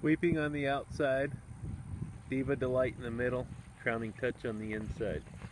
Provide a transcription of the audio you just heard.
Sweeping on the outside, Diva Delite in the middle, crowning touch on the inside.